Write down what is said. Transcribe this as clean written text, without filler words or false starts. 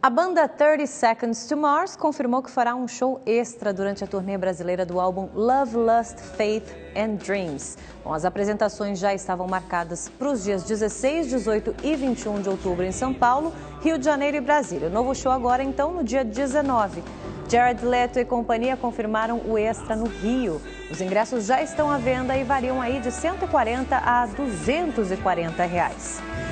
A banda 30 Seconds to Mars confirmou que fará um show extra durante a turnê brasileira do álbum Love, Lust, Faith and Dreams. Bom, as apresentações já estavam marcadas para os dias 16, 18 e 21 de outubro em São Paulo, Rio de Janeiro e Brasília. O novo show agora, então, no dia 19. Jared Leto e companhia confirmaram o extra no Rio. Os ingressos já estão à venda e variam aí de R$ 140 a R$ 240.